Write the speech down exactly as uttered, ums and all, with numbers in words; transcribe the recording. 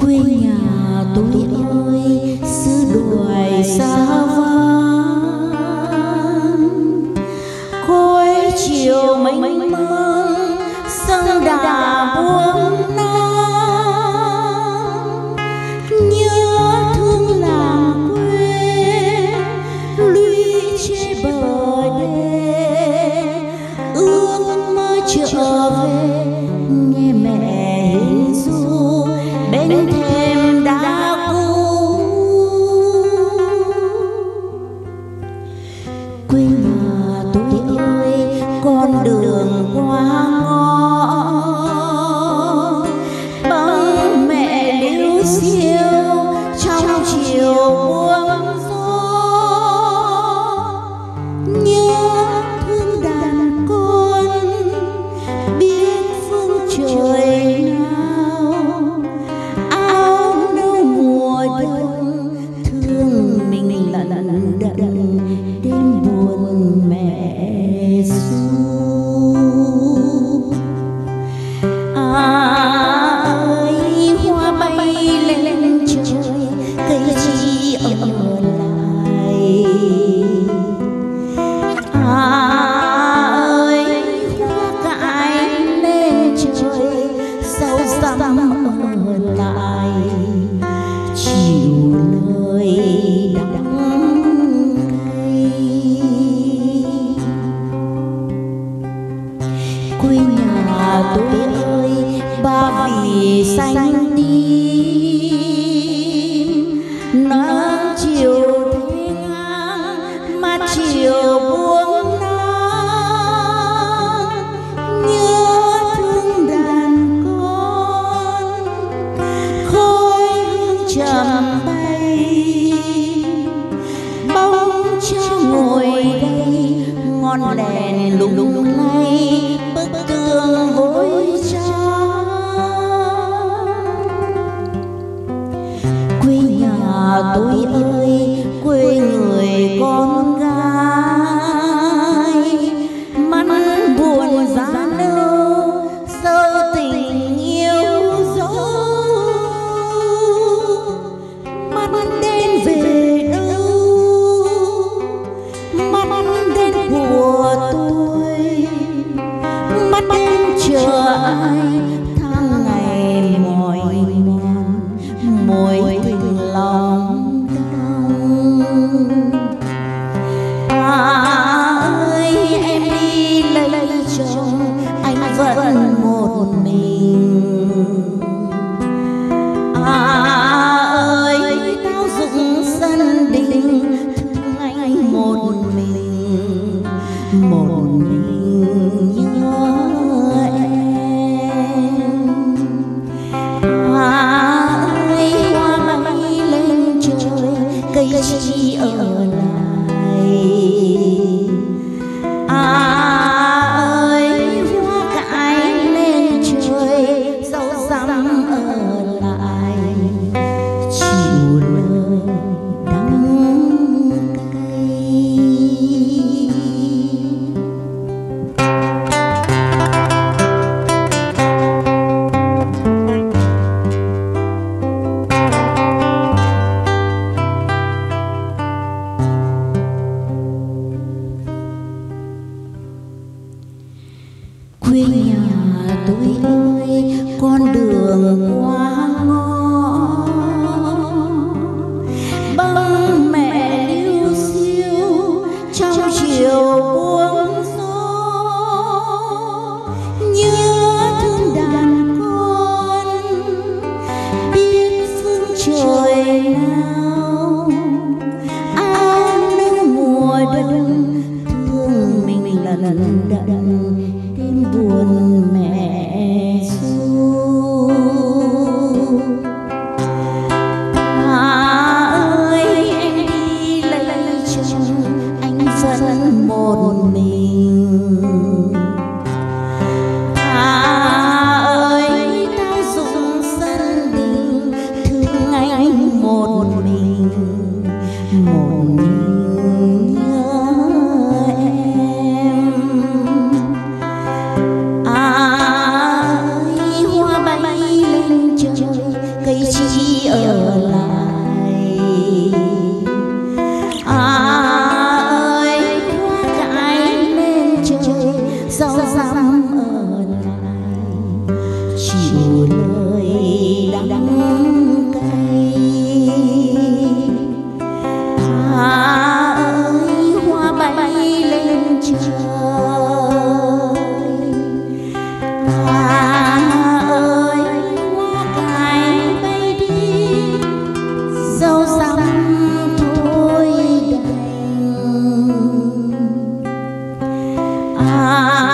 quê nhà tôi ơi xứ đồi xa vắng, khói chiều mênh mông sông đà buông nắng, nhớ thương làng quê lũy trên bờ đê, ước mơ trở về nghe mẹ hiền ru bên thềm đá cũ. Quê nhà tôi ơi con đường qua ngõ, bóng mẹ liu xiêu trong chiều buông gió, nhớ thương đàn con biết phương trời nào, áo nâu mùa đông thương mình lận đận đêm buồn mẹ ru. Ơi hoa bay lên trời cây chi ở lại, ơi hoa cải lên trời sâu sắm ở lại, chịu lời đắng cay. Quê nhà tôi ơi ba vì xanh tím, nắng chiều thế ngang mà chiều buông nắng, nhớ thương đàn con khói hương trầm bay, bóng cha ngồi đây ngon đèn lung lung lay bức tường vội trắng. Quê nhà tôi ơi quê người con gái, mắt buồn giá nâu sâu tình yêu dấu, mắt đen về đâu mắt đen của tôi, mắt đen chờ ai tháng ngày mỏi mòn mối tình lòng đau. Ơi em đi lấy chồng anh vẫn một mình, ơi tao dụng sân đình thương anh một mình, một mình nhớ em. Ơi hoa bay lên trời cây chi ở lại, ơi hoa cải lên trời sâu sắm ở lại, chịu lời đắng cay. Quê nhà tôi ơi con đường qua ngõ, bóng mẹ liu xiêu trong chiều buông gió, nhớ thương đàn con biết phương trời nào, áo nâu mùa đông thương mình lận đận đêm buồn mẹ ru. chịu lời đắng cay. Thà ơi hoa bay lên trời, thà ơi hoa cài bay đi, dâu răm thôi đành. À